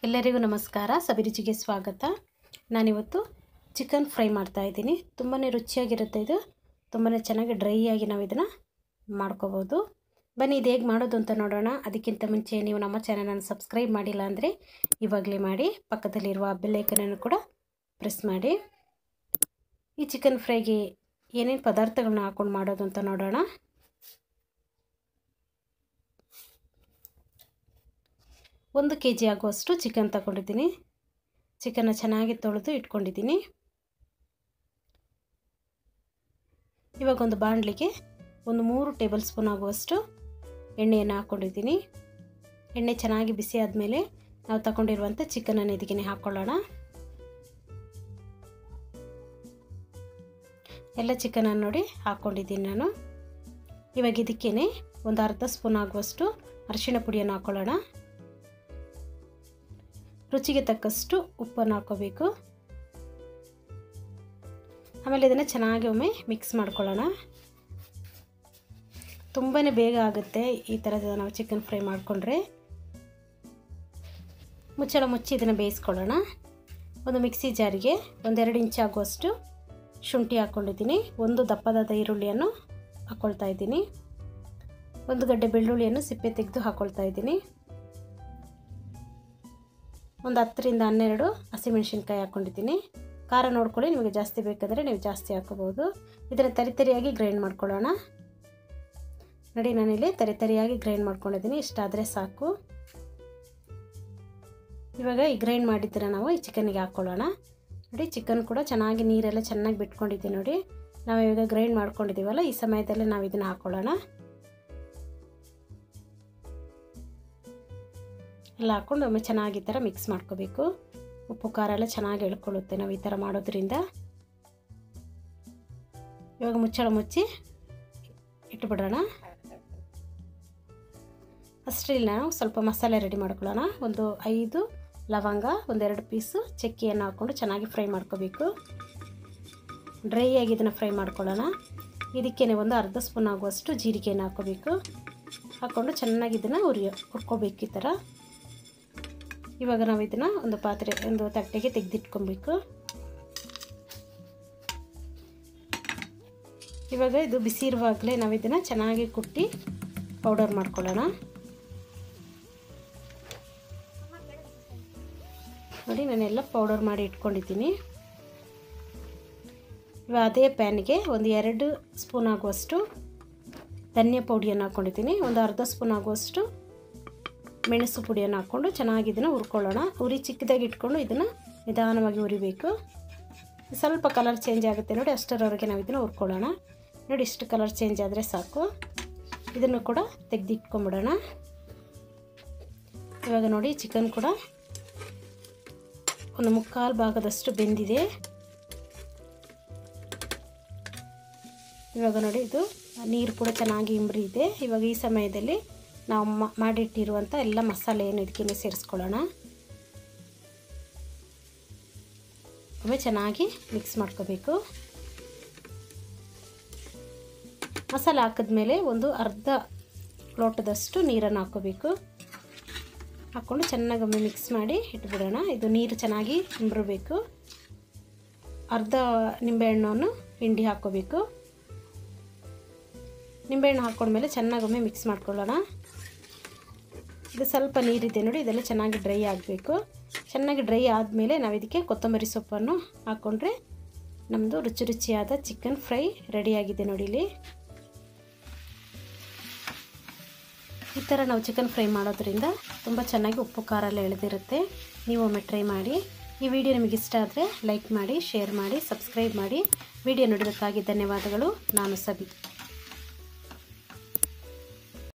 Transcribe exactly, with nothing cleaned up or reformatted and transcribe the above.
ಎಲ್ಲರಿಗೂ ನಮಸ್ಕಾರ. ಸಬಿ ರುಚಿಗೆ ಸ್ವಾಗತ. ನಾನಿವತ್ತು ಚಿಕನ್ ಫ್ರೈ ಮಾಡ್ತಾ ಇದ್ದೀನಿ. ತುಂಬಾ ರುಚಿಯಾಗಿರುತ್ತೆ. ಇದು ತುಂಬಾ ಚೆನ್ನಾಗಿ ಡ್ರೈ ಆಗಿ ನಾವು ಇದನ್ನು ಮಾಡ್ಕೋಬೋದು. ಬನ್ನಿ ಇದು ಹೇಗೆ ಮಾಡೋದು ಅಂತ ನೋಡೋಣ. ಅದಕ್ಕಿಂತ ಮುಂಚೆ ನೀವು ನಮ್ಮ ಚಾನಲನ್ನು ಸಬ್ಸ್ಕ್ರೈಬ್ ಮಾಡಿಲ್ಲ ಅಂದರೆ ಇವಾಗಲೇ ಮಾಡಿ, ಪಕ್ಕದಲ್ಲಿರುವ ಬೆಲ್ ಐಕನನ್ನು ಕೂಡ ಪ್ರೆಸ್ ಮಾಡಿ. ಈ ಚಿಕನ್ ಫ್ರೈಗೆ ಏನೇನು ಪದಾರ್ಥಗಳನ್ನ ಹಾಕೊಂಡು ಮಾಡೋದು ಅಂತ ನೋಡೋಣ. ಒಂದು ಕೆ ಜಿ ಆಗುವಷ್ಟು ಚಿಕನ್ ತಗೊಂಡಿದ್ದೀನಿ. ಚಿಕನ್ನ ಚೆನ್ನಾಗಿ ತೊಳೆದು ಇಟ್ಕೊಂಡಿದ್ದೀನಿ. ಇವಾಗ ಒಂದು ಬಾಣಲಿಗೆ ಒಂದು ಮೂರು ಟೇಬಲ್ ಸ್ಪೂನ್ ಆಗುವಷ್ಟು ಎಣ್ಣೆಯನ್ನು ಹಾಕ್ಕೊಂಡಿದ್ದೀನಿ. ಎಣ್ಣೆ ಚೆನ್ನಾಗಿ ಬಿಸಿ ಆದಮೇಲೆ ನಾವು ತಗೊಂಡಿರುವಂಥ ಚಿಕನನ್ನು ಇದಕ್ಕೆ ಹಾಕ್ಕೊಳ್ಳೋಣ. ಎಲ್ಲ ಚಿಕನನ್ನು ನೋಡಿ ಹಾಕ್ಕೊಂಡಿದ್ದೀನಿ ನಾನು. ಇವಾಗ ಇದಕ್ಕೇ ಒಂದು ಅರ್ಧ ಸ್ಪೂನ್ ಆಗುವಷ್ಟು ಅರಿಶಿಣ ಪುಡಿಯನ್ನು ಹಾಕ್ಕೊಳ್ಳೋಣ. ರುಚಿಗೆ ತಕ್ಕಷ್ಟು ಉಪ್ಪನ್ನು ಹಾಕೋಬೇಕು. ಆಮೇಲೆ ಇದನ್ನು ಚೆನ್ನಾಗಿ ಒಮ್ಮೆ ಮಿಕ್ಸ್ ಮಾಡ್ಕೊಳ್ಳೋಣ. ತುಂಬಾ ಬೇಗ ಆಗುತ್ತೆ ಈ ಥರದ ನಾವು ಚಿಕನ್ ಫ್ರೈ ಮಾಡಿಕೊಂಡ್ರೆ. ಮುಚ್ಚಳ ಮುಚ್ಚಿ ಇದನ್ನು ಬೇಯಿಸ್ಕೊಳ್ಳೋಣ. ಒಂದು ಮಿಕ್ಸಿ ಜಾರಿಗೆ ಒಂದೆರಡು ಇಂಚ್ ಆಗುವಷ್ಟು ಶುಂಠಿ ಹಾಕ್ಕೊಂಡಿದ್ದೀನಿ. ಒಂದು ದಪ್ಪದಾದ ಈರುಳ್ಳಿಯನ್ನು ಹಾಕ್ಕೊಳ್ತಾ ಇದ್ದೀನಿ. ಒಂದು ಗಡ್ಡೆ ಬೆಳ್ಳುಳ್ಳಿಯನ್ನು ಸಿಪ್ಪೆ ತೆಗೆದು ಹಾಕ್ಕೊಳ್ತಾ ಇದ್ದೀನಿ. ಒಂದು ಹತ್ತರಿಂದ ಹನ್ನೆರಡು ಹಸಿಮೆಣಸಿನ್ಕಾಯಿ ಹಾಕ್ಕೊಂಡಿದ್ದೀನಿ. ಖಾರ ನೋಡ್ಕೊಳ್ಳಿ, ನಿಮಗೆ ಜಾಸ್ತಿ ಬೇಕಾದರೆ ನೀವು ಜಾಸ್ತಿ ಹಾಕೋಬೋದು. ಇದನ್ನು ತರಿತರಿಯಾಗಿ ಗ್ರೈಂಡ್ ಮಾಡ್ಕೊಳ್ಳೋಣ. ನೋಡಿ, ನಾನಿಲ್ಲಿ ತರಿತರಿಯಾಗಿ ಗ್ರೈಂಡ್ ಮಾಡ್ಕೊಂಡಿದ್ದೀನಿ. ಇಷ್ಟಾದರೆ ಸಾಕು. ಇವಾಗ ಈ ಗ್ರೈಂಡ್ ಮಾಡಿದ್ರೆ ನಾವು ಈ ಚಿಕನ್ನಿಗೆ ಹಾಕ್ಕೊಳ್ಳೋಣ. ನೋಡಿ, ಚಿಕನ್ ಕೂಡ ಚೆನ್ನಾಗಿ ನೀರೆಲ್ಲ ಚೆನ್ನಾಗಿ ಬಿಟ್ಕೊಂಡಿದ್ದೀವಿ. ನೋಡಿ, ನಾವು ಇವಾಗ ಗ್ರೈಂಡ್ ಮಾಡ್ಕೊಂಡಿದ್ದೀವಲ್ಲ, ಈ ಸಮಯದಲ್ಲೇ ನಾವು ಇದನ್ನು ಹಾಕ್ಕೊಳ್ಳೋಣ. ಎಲ್ಲ ಹಾಕ್ಕೊಂಡು ಒಮ್ಮೆ ಚೆನ್ನಾಗಿ ಈ ಥರ ಮಿಕ್ಸ್ ಮಾಡ್ಕೋಬೇಕು. ಉಪ್ಪು ಖಾರ ಎಲ್ಲ ಚೆನ್ನಾಗಿ ಎಳ್ಕೊಳ್ಳುತ್ತೆ ನಾವು ಈ ಥರ ಮಾಡೋದ್ರಿಂದ. ಇವಾಗ ಮುಚ್ಚಳ ಮುಚ್ಚಿ ಇಟ್ಟುಬಿಡೋಣ. ಅಷ್ಟರಲ್ಲಿ ನಾವು ಸ್ವಲ್ಪ ಮಸಾಲೆ ರೆಡಿ ಮಾಡ್ಕೊಳ್ಳೋಣ. ಒಂದು ಐದು ಲವಂಗ, ಒಂದೆರಡು ಪೀಸು ಚಕ್ಕೆಯನ್ನು ಹಾಕ್ಕೊಂಡು ಚೆನ್ನಾಗಿ ಫ್ರೈ ಮಾಡ್ಕೋಬೇಕು. ಡ್ರೈ ಆಗಿ ಇದನ್ನು ಫ್ರೈ ಮಾಡ್ಕೊಳ್ಳೋಣ. ಇದಕ್ಕೇ ಒಂದು ಅರ್ಧ ಸ್ಪೂನ್ ಆಗುವಷ್ಟು ಜೀರಿಗೆಯನ್ನು ಹಾಕ್ಕೋಬೇಕು. ಹಾಕ್ಕೊಂಡು ಚೆನ್ನಾಗಿ ಇದನ್ನು ಉರಿ ಹುರ್ಕೋಬೇಕು ಈ ಥರ. ಇವಾಗ ನಾವು ಇದನ್ನು ಒಂದು ಪಾತ್ರೆ ಒಂದು ತಟ್ಟೆಗೆ ತೆಗೆದಿಟ್ಕೊಬೇಕು. ಇವಾಗ ಇದು ಬಿಸಿ ಇರುವಾಗಲೇ ನಾವು ಇದನ್ನು ಚೆನ್ನಾಗಿ ಕುಟ್ಟಿ ಪೌಡರ್ ಮಾಡ್ಕೊಳ್ಳೋಣ. ನೋಡಿ, ನಾನೆಲ್ಲ ಪೌಡರ್ ಮಾಡಿ ಇಟ್ಕೊಂಡಿದ್ದೀನಿ. ಇವಾಗ ಅದೇ ಪ್ಯಾನ್ಗೆ ಒಂದು ಎರಡು ಸ್ಪೂನ್ ಆಗುವಷ್ಟು ಧನಿಯಾ ಪುಡಿಯನ್ನು ಹಾಕ್ಕೊಂಡಿದ್ದೀನಿ. ಒಂದು ಅರ್ಧ ಸ್ಪೂನ್ ಆಗುವಷ್ಟು ಮೆಣಸು ಪುಡಿಯನ್ನು ಹಾಕ್ಕೊಂಡು ಚೆನ್ನಾಗಿ ಇದನ್ನು ಹುರ್ಕೊಳ್ಳೋಣ. ಉರಿ ಚಿಕ್ಕದಾಗಿ ಇಟ್ಕೊಂಡು ಇದನ್ನು ನಿಧಾನವಾಗಿ ಹುರಿಬೇಕು. ಸ್ವಲ್ಪ ಕಲರ್ ಚೇಂಜ್ ಆಗುತ್ತೆ ನೋಡಿ, ಅಷ್ಟರವರೆಗೆ ನಾವು ಇದನ್ನು ಹುರ್ಕೊಳ್ಳೋಣ. ನೋಡಿ, ಇಷ್ಟು ಕಲರ್ ಚೇಂಜ್ ಆದರೆ ಸಾಕು. ಇದನ್ನು ಕೂಡ ತೆಗೆದಿಟ್ಕೊಂಬಿಡೋಣ. ಇವಾಗ ನೋಡಿ, ಚಿಕನ್ ಕೂಡ ಒಂದು ಮುಕ್ಕಾಲು ಭಾಗದಷ್ಟು ಬೆಂದಿದೆ. ಇವಾಗ ನೋಡಿ, ಇದು ನೀರು ಕೂಡ ಚೆನ್ನಾಗಿ ಇಂಬ್ರಿದೆ. ಇವಾಗ ಈ ಸಮಯದಲ್ಲಿ ನಾವು ಮಾಡಿಟ್ಟಿರುವಂಥ ಎಲ್ಲ ಮಸಾಲೆಯನ್ನು ಇದಕ್ಕೆ ಸೇರಿಸ್ಕೊಳ್ಳೋಣ. ಒಮ್ಮೆ ಚೆನ್ನಾಗಿ ಮಿಕ್ಸ್ ಮಾಡ್ಕೋಬೇಕು. ಮಸಾಲೆ ಹಾಕಿದ್ಮೇಲೆ ಒಂದು ಅರ್ಧ ಲೋಟದಷ್ಟು ನೀರನ್ನು ಹಾಕ್ಕೋಬೇಕು. ಹಾಕ್ಕೊಂಡು ಚೆನ್ನಾಗಿ ಒಮ್ಮೆ ಮಿಕ್ಸ್ ಮಾಡಿ ಇಟ್ಬಿಡೋಣ. ಇದು ನೀರು ಚೆನ್ನಾಗಿ ಇಂಬ್ರಬೇಕು. ಅರ್ಧ ನಿಂಬೆಹಣ್ಣನ್ನು ಹಿಂಡಿ ಹಾಕ್ಕೋಬೇಕು. ನಿಂಬೆಹಣ್ಣು ಹಾಕ್ಕೊಂಡ್ಮೇಲೆ ಚೆನ್ನಾಗಿ ಒಮ್ಮೆ ಮಿಕ್ಸ್ ಮಾಡ್ಕೊಳ್ಳೋಣ. ಇದು ಸ್ವಲ್ಪ ನೀರಿದೆ ನೋಡಿ, ಇದೆಲ್ಲ ಚೆನ್ನಾಗಿ ಡ್ರೈ ಆಗಬೇಕು. ಚೆನ್ನಾಗಿ ಡ್ರೈ ಆದಮೇಲೆ ನಾವು ಇದಕ್ಕೆ ಕೊತ್ತಂಬರಿ ಸೊಪ್ಪನ್ನು ಹಾಕ್ಕೊಂಡ್ರೆ ನಮ್ಮದು ರುಚಿ ರುಚಿಯಾದ ಚಿಕನ್ ಫ್ರೈ ರೆಡಿಯಾಗಿದೆ. ನೋಡಿ, ಇಲ್ಲಿ ಈ ಥರ ನಾವು ಚಿಕನ್ ಫ್ರೈ ಮಾಡೋದ್ರಿಂದ ತುಂಬ ಚೆನ್ನಾಗಿ ಉಪ್ಪು ಖಾರ ಎಲ್ಲ ಎಳೆದಿರುತ್ತೆ. ನೀವು ಒಮ್ಮೆ ಟ್ರೈ ಮಾಡಿ. ಈ ವಿಡಿಯೋ ನಿಮಗೆ ಇಷ್ಟ ಆದರೆ ಲೈಕ್ ಮಾಡಿ, ಶೇರ್ ಮಾಡಿ, ಸಬ್ಸ್ಕ್ರೈಬ್ ಮಾಡಿ. ವಿಡಿಯೋ ನೋಡೋದಕ್ಕಾಗಿ ಧನ್ಯವಾದಗಳು. ನಾನು ಸಬಿ.